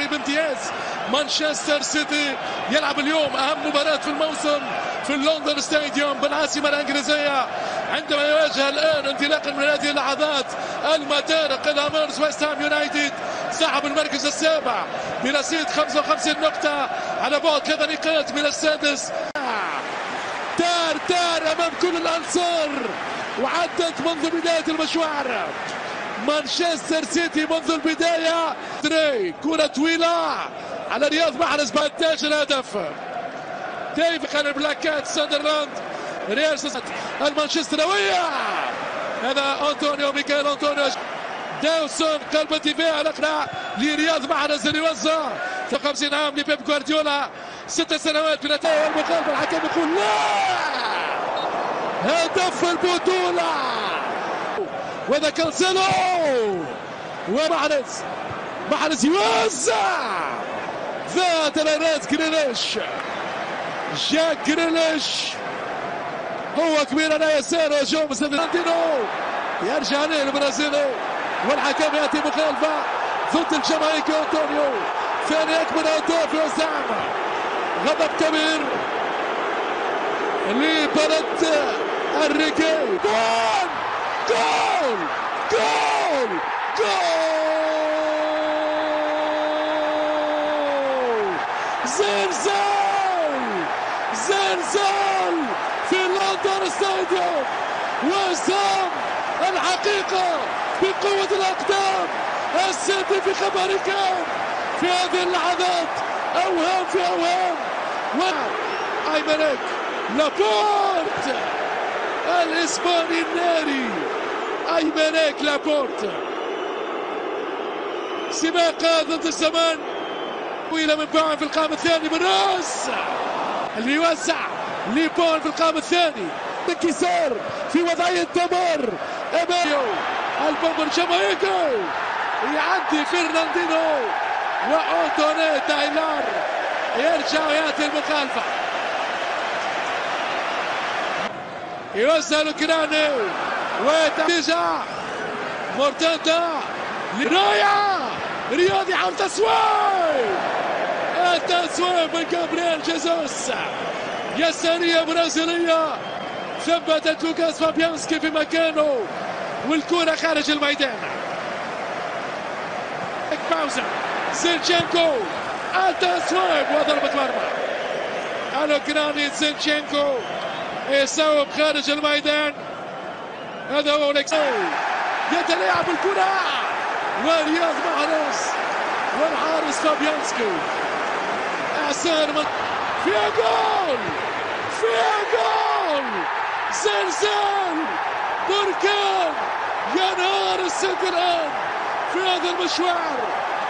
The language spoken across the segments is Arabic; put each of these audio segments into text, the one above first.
بامتياز. مانشستر سيتي يلعب اليوم أهم مباراة في الموسم في اللندن ستاديوم بالعاصمة الإنجليزية، عندما يواجه الآن انطلاقا من هذه اللحظات المطارق الهامرز ويست هام يونايتد صاحب المركز السابع برصيد 55 نقطة على بعد 3 نقاط من السادس. تار أمام كل الأنصار وعدت منذ بداية المشوار. مانشستر سيتي منذ البداية كرة طويلة على رياض محرز 18 هدف. كيف كان البلاكات ساندرلاند ريال المانشستراوية. هذا أنطونيو ميكيل أنطونيو داوسون قلب الدفاع الأقرع لرياض محرز اللي وزع 50 عام لبيب جوارديولا 6 سنوات بنتائج المخالفة. الحكم يقول لا، هدف البطولة. وهذا كانسيلو ومحرز يوزع ذات الراس جريليش. جاك جريليش هو كبير على يساره جو مستفيدينو يرجع عليه البرازيلي والحكم ياتي مخالفة ضد الجمايكي أنطونيو. ثاني أكبر هدف يوزع. غضب كبير لبلد الريكي. جول جول جول جول زلزال في لندن ستاديوم. وسام الحقيقة بقوة الأقدام. السيتي في خبر كان في هذه اللحظات أوهام في أوهام. أيمانك لابورت الإسباني الناري أيمانك لابورت. سباق ضد الزمان طويلة من بعد في القائم الثاني بالراس اللي يوزع ليبون في القائم الثاني. انكسار في وضعية دمار أماميو البومبر جامايكو يعدي فرناندينو وأنطوني تايلار يرجع ويأتي المخالفة. يوزع لوكراني وتنتيجة مرتدة لرايا رياضي عم تسويق. التسويق من جابرييل جيسوس. يسارية برازيلية ثبتت لوكاس فابيانسكي في مكانه والكرة خارج الميدان. باوزا زينشينكو التسويق وضربة مرمى. الأوكراني زينشينكو يصوب خارج الميدان. هذا هو يتلاعب الكرة ورياض محرز والحارس فابيانسكي. اعسان فيها جول زلزال بركان ينهار السيتي الآن في هذا المشوار.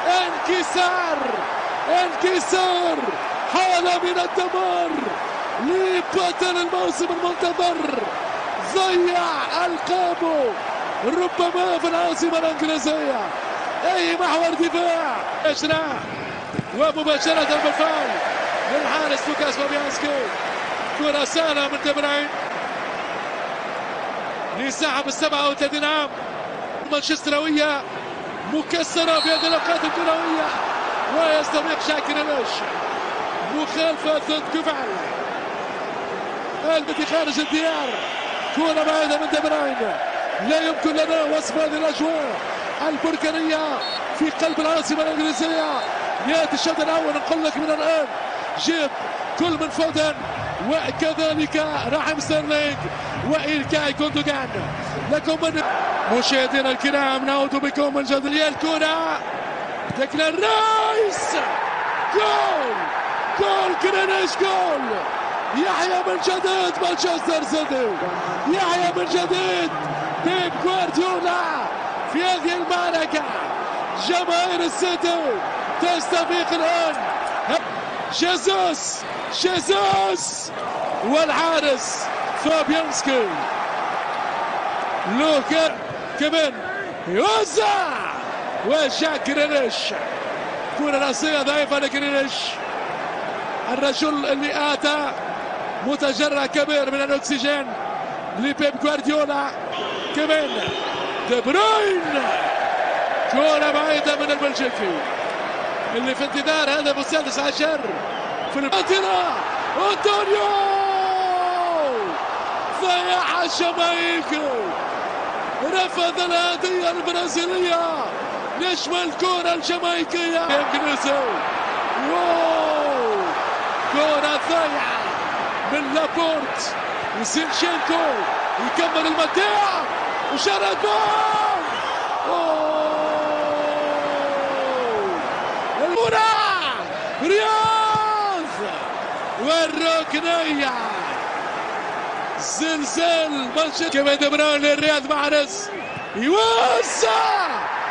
انكسار حالة من الدمار لبطل الموسم المنتظر. ضيع ألقابه ربما في العاصمة الإنجليزية. أي محور دفاع إشراع ومباشرة بالفعل للحارس لوكاس فابيانسكي. كرة سهلة من دي بروين لصاحب 37 عام. مانشستراوية مكسرة في هذه الأوقات الكروية ويستبيق جاك جريليش. مخالفة ضد كفعل التي خارج الديار. كرة بعيدة من دي بروين. لا يمكن لنا وصف هذه الأجواء البركانية في قلب العاصمة الإنجليزية. يأتي الشوط الأول نقول لك من الآن جيب كل من فودن وكذلك رحم ستيرلينج وإلكاي كوندوغان. لكم من مشاهدينا الكرام نعود بكم من جديد. الكرة ديكلان رايس جول جريليش جول. يحيى من جديد مانشستر سيتي. يحيى من جديد بيب جوارديولا في هذه المعركة. جماهير السيتي تستفيق الآن. جيسوس والحارس فابيانسكي. لوكا كمان يوزع وجاك جريليش. كرة راسية ضعيفة لجريليش. الرجل اللي آتى متجرع كبير من الأكسجين لبيب جوارديولا. كمان دي بروين كرة بعيدة من البلجيكي. اللي في انتظار هدف السادس عشر في الباطنة. أنطونيو ضيع الجمايكي، رفض الهدية البرازيلية نجم الكرة الجمايكية الإنجليزي. واو، كرة ضيعة من لابورت وزينشينكو، يكمل المديع وشرد جول. الكرة رياض والركنية، زلزال مانشستر. كيفن دي بروين للرياض محرز يوسع.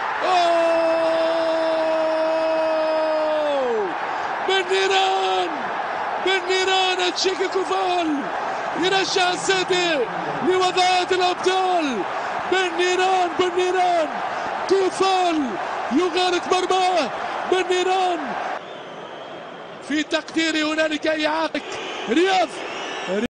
بالنيران تشيكي كوفال يرجع السيتي لوضعية الأبطال. بالنيران كوفال يغارق مرماه. بالنيران في تقديري هنالك إعاقة. رياض